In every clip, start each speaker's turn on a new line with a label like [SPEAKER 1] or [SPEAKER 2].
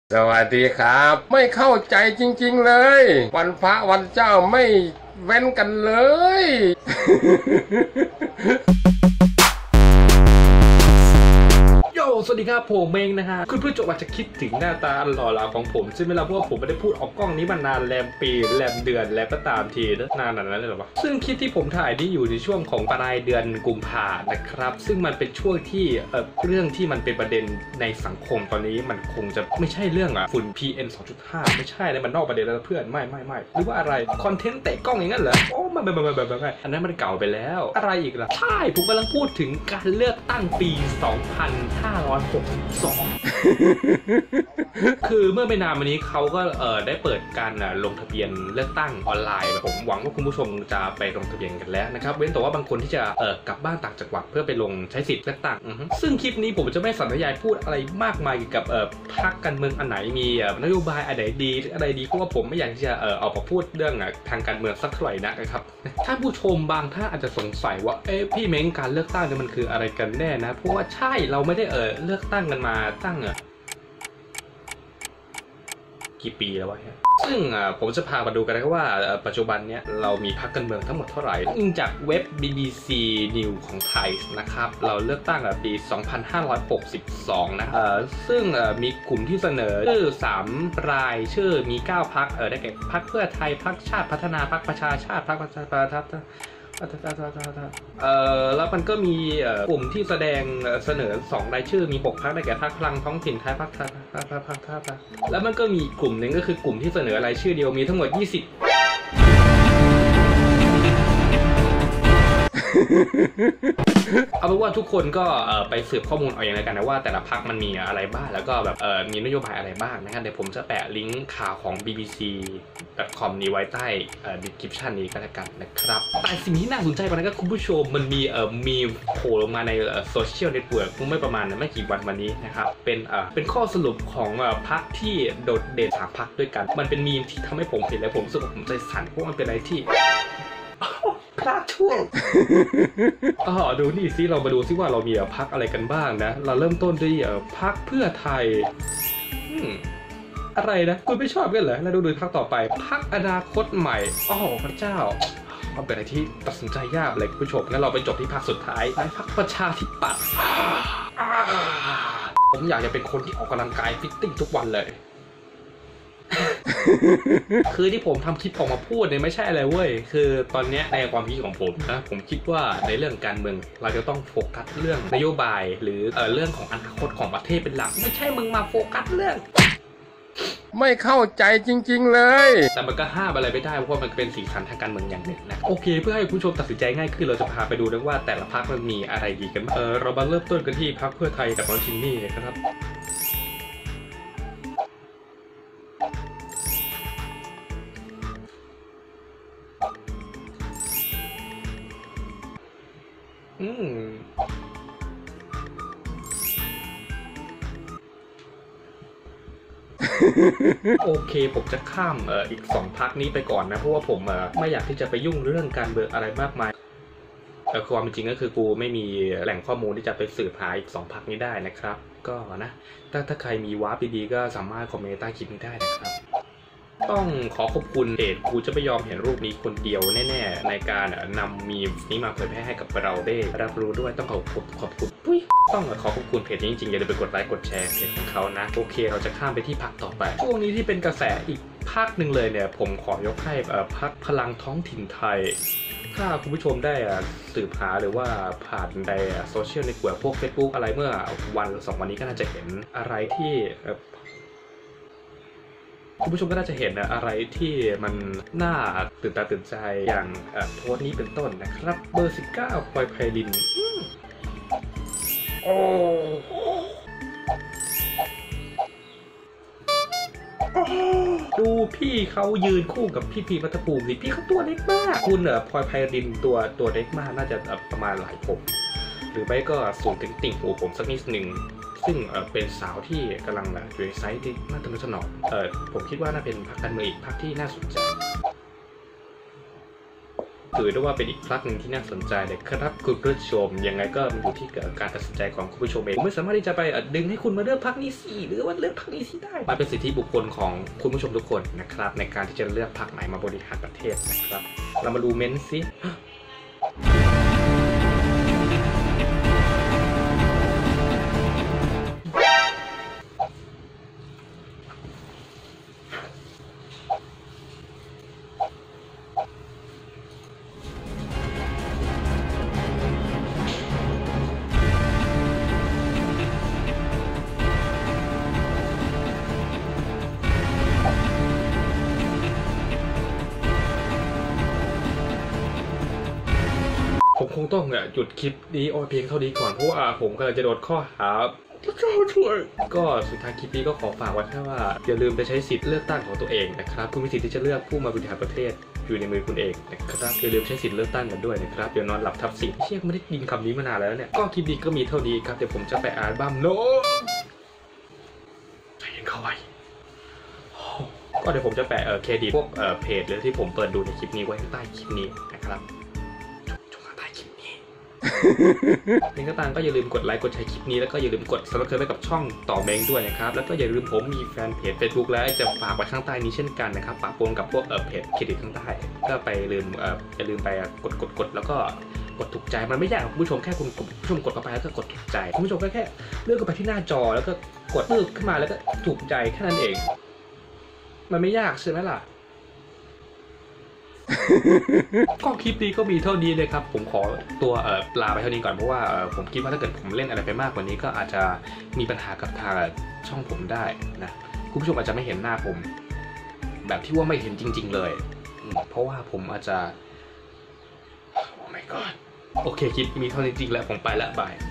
[SPEAKER 1] สวัสดีครับไม่เข้าใจจริงๆเลยวันพระวันเจ้าไม่เว้นกันเลย
[SPEAKER 2] สวัสดีครับผมเองนะฮะคุณผู้ชมอาจจะคิดถึงหน้าตาหล่อเหลาของผมใช่ไหมล่ะเพราะว่าผมไม่ได้พูดออกกล้องนี้มานานแรมปีแรมเดือนแล้วก็ตามทีนานนั้นเลยหรอวะซึ่งคลิปที่ผมถ่ายนี่อยู่ในช่วงของปลายเดือนกุมภาพันธ์นะครับซึ่งมันเป็นช่วงที่เรื่องที่มันเป็นประเด็นในสังคมตอนนี้มันคงจะไม่ใช่เรื่องฝุ่น PM 2.5 ไม่ใช่เลยมันนอกประเด็นแล้วเพื่อนไม่หรือว่าอะไรคอนเทนต์เตะกล้องอย่างนั้นเหรอโอ้ไม่อันนั้นมันเก่าไปแล้วอะไรอีกล่ะใช่ผมกำลังพูดถึงการเลือกตั้งปีคือเมื่อไม่นานมานี้เขาก็ได้เปิดการลงทะเบียนเลือกตั้งออนไลน์ผมหวังว่าคุณผู้ชมจะไปลงทะเบียนกันแล้วนะครับเว้นแต่ว่าบางคนที่จะกลับบ้านต่างจังหวัดเพื่อไปลงใช้สิทธิ์เลือกตั้งซึ่งคลิปนี้ผมจะไม่สนธยายพูดอะไรมากมายเกี่ยวกับพรรคการเมืองอันไหนมีนโยบายอะไรดีเพราะว่าผมไม่อยากที่จะเอามาพูดเรื่องทางการเมืองสักเท่าไหร่นะครับถ้าผู้ชมบางท่านอาจจะสงสัยว่าพี่เม้งการเลือกตั้งเนี่ยมันคืออะไรกันแน่นะเพราะว่าใช่เราไม่ได้เลือกตั้งกันมาตั้งกี่ปีแล้ววะซึ่งผมจะพามาดูกันนะครับว่าปัจจุบันเนี้ยเรามีพรรคการเมืองทั้งหมดเท่าไหร่อิงจากเว็บ BBC News ของไทยนะครับเราเลือกตั้งปี 2562 นะซึ่งมีกลุ่มที่เสนอชื่อ3 รายชื่อมี9 พรรคได้แก่พรรคเพื่อไทยพรรคชาติพัฒนาพรรคประชาชาติพรรคประชาธิปไตยแล้วมันก็มีกลุ่มที่เสนอ2 รายชื่อมี6 พรรคได้แก่พรรคพลังท้องถิ่นไทยพรรคแล้วมันก็มีกลุ่มหนึ่งก็คือกลุ่มที่เสนอรายชื่อเดียวมีทั้งหมด20เอาเป็นว่าทุกคนก็ไปสืบข้อมูลเอาเองแล้วกันนะว่าแต่ละพรรคมันมีอะไรบ้างแล้วก็แบบมีนโยบายอะไรบ้างนะครับเดี๋ยวผมจะแปะลิงก์ข่าวของ bbc.com นี้ไว้ใต้ description นี้ก็แล้วกันนะครับแต่สิ่งที่น่าสนใจกว่านั้นก็คุณผู้ชมมันมีโผล่ลงมาในโซเชียลเน็ตเวิร์กไม่ประมาณไม่กี่วันมานี้นะครับเป็นข้อสรุปของพรรคที่โดดเด่น3 พรรคด้วยกันมันเป็นมีมที่ทำให้ผมเห็นแล้วผมรู้สึกว่าผมใจสั่นเพราะมันเป็นอะไรที่พลาดช่วงดูนี่ซิเรามาดูซิว่าเรามีพรรคอะไรกันบ้างนะเราเริ่มต้นด้วยพรรคเพื่อไทยอะไรนะคุณไม่ชอบกันเหรอแล้วดูพรรคต่อไปพรรคอนาคตใหม่พระเจ้ามันเป็นอะไรที่ตัดสินใจยากเลยคุณผู้ชมงั้นเราไปจบที่พรรคสุดท้ายพรรคประชาธิปัตย์ผมอยากจะเป็นคนที่ออกกำลังกายฟิตติ้งทุกวันเลยคือที่ผมทำคลิปออกมาพูดเนี่ยไม่ใช่อะไรเว้ยคือตอนนี้ในความคิดของผมนะผมคิดว่าในเรื่องการเมืองเราจะต้องโฟกัสเรื่องนโยบายหรือเรื่องของอนาคตของประเทศเป็นหลักไม่ใช่มึงมาโฟกัสเรื่อง
[SPEAKER 1] ไม่เข้าใจจริงๆเลย
[SPEAKER 2] แต่มันก็ห้ามอะไรไม่ได้เพราะมันเป็นสีสันทางการเมืองอย่างหนึ่งนะโอเคเพื่อให้ผู้ชมตัดสินใจง่ายขึ้นเราจะพาไปดูนะว่าแต่ละพรรคมันมีอะไรดีกันเรามาเริ่มต้นกันที่พรรคเพื่อไทยกับน้องจินนี่นะครับโอเคผมจะข้ามอีก2 พรรคนี้ไปก่อนนะเพราะว่าผมไม่อยากที่จะไปยุ่งเรื่องการเมืองอะไรมากมายความจริงก็คือกูไม่มีแหล่งข้อมูลที่จะไปสืบหาอีก2 พรรคนี้ได้นะครับก็นะถ้าใครมีวาร์ปดีๆก็สามารถคอมเมนต์ใต้คลิปนี้ได้นะครับต้องขอขอบคุณเพจกูจะไม่ยอมเห็นรูปนี้คนเดียวแน่ๆในการนำมีมนี้มาเผยแพร่ให้กับเราได้รับรู้ด้วยต้องขอบคุณต้องขอขอบคุณเพจนี้จริงๆอย่าลืมไปกดไลค์กดแชร์เพจของเขานะโอเคเราจะข้ามไปที่พรรคต่อไปช่วงนี้ที่เป็นกระแสอีกพรรคหนึ่งเลยเนี่ยผมขอยกให้พรรคพลังท้องถิ่นไทยถ้าคุณผู้ชมได้สืบหาหรือว่าผ่านในโซเชียลเน็ตเวิร์กพวก Facebook อะไรเมื่อวันหรือ2 วันนี้ก็น่าจะเห็นอะไรที่คุณผู้ชมก็น่าจะเห็นอะไรที่มันน่าตื่นตาตื่นใจอย่างโพสต์นี้เป็นต้นนะครับเบอร์ 19 พลอยไพลินดูพี่เขายืนคู่กับพี่พีรัตภูมิสิพี่เขาตัวเล็กมากคุณพลอยไพลินตัวเล็กมากน่าจะประมาณหลายผมหรือไม่ก็สูงถึงติ่งหูผมสักนิดหนึ่งซึ่งเป็นสาวที่กำลังอยู่ในไซส์ที่น่าทะนุถนอมผมคิดว่าน่าเป็นพรรคการเมืองอีกพรรคที่น่าสนใจถือได้ว่าเป็นอีกพลักหนึ่งที่น่าสนใจเลยครับคุณผู้ชมยังไงก็อยู่ที่การตัดสินใจของคุณผู้ชมเองผมไม่สามารถที่จะไปดึงให้คุณมาเลือกพรรคนี้สิหรือว่าเลือกพรรคนี้สิได้มันเป็นสิทธิบุคคลของคุณผู้ชมทุกคนนะครับในการที่จะเลือกพรรคไหนมาบริหารประเทศนะครับเรามาดูเม้นต์สิผมคงต้องหยุดคลิปนี้เอาเพียงเท่านี้ก่อนเพราะว่าผมกำลังจะโดนข้อหาก็สุดท้ายคลิปนี้ก็ขอฝากไว้แค่ว่าอย่าลืมไปใช้สิทธิ์เลือกตั้งของตัวเองนะครับคุณมีสิทธิ์ที่จะเลือกผู้มาบริหารประเทศอยู่ในมือคุณเองนะครับอย่าลืมใช้สิทธิ์เลือกตั้งกันด้วยนะครับเดี๋ยวนอนหลับทับสิทธิ์เชี่ยไม่ได้ยินคำนี้มานานแล้วเนี่ยก็คลิปนี้ก็มีเท่านี้ครับเดี๋ยวผมจะไปอัลบั้มโน้ใจเย็นเข้าไว้ก็เดี๋ยวผมจะแปะเครดิตพวกเพจหรือที่ผมเปิดดูในคลิปนี้ไว้ใต้คลิปนี้นะครับนี่ก็ตามก็อย่าลืมกดไลค์กดแชร์คลิปนี้แล้วก็อย่าลืมกด subscribe กับช่องต่อเม้งด้วยนะครับแล้วก็อย่าลืมผมมีแฟนเพจ Facebook แล้วจะฝากไว้ข้างใต้นี้เช่นกันนะครับปะปนกับพวกเพจเครดิตข้างใต้ก็ไปอย่าลืมไปกดแล้วก็กดถูกใจมันไม่ยากคุณผู้ชมแค่คุณผู้ชมกดเข้าไปแล้วก็กดถูกใจคุณผู้ชมก็แค่เลือกเข้าไปที่หน้าจอแล้วก็กดเลือกขึ้นมาแล้วก็ถูกใจแค่นั้นเองมันไม่ยากใช่ไหมล่ะก็คลิปนี้ก็มีเท่านี้เลยครับผมขอตัวลาไปเท่านี้ก่อนเพราะว่าผมคิดว่าถ้าเกิดผมเล่นอะไรไปมากกว่านี้ก็อาจจะมีปัญหากับทางช่องผมได้นะคุณผู้ชมอาจจะไม่เห็นหน้าผมแบบที่ว่าไม่เห็นจริงๆเลยเพราะว่าผมอาจจะโอ้ my god โอเคคลิปมีเท่านี้จริงๆแล้วผมไปละบาย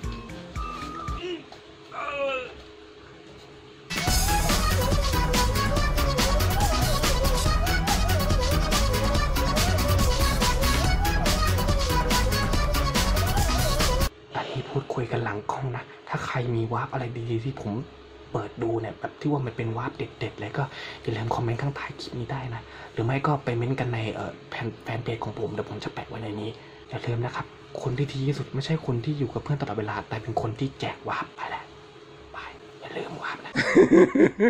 [SPEAKER 2] พูดคุยกันหลังกล้องนะถ้าใครมีวาร์ปอะไรดีๆที่ผมเปิดดูเนี่ยแบบที่ว่ามันเป็นวาร์ปเด็ดๆเลยก็อย่าลืมคอมเมนต์ข้างใต้คลิปนี้ได้นะหรือไม่ก็ไปเม้นต์กันในแฟนเพจของผมเดี๋ยวผมจะแปะไว้ในนี้อย่าลืมนะครับคนที่ดีที่สุดไม่ใช่คนที่อยู่กับเพื่อนตลอดเวลาแต่เป็นคนที่แจกวาร์ปไปแหละบายอย่าลืมวาร์ปนะ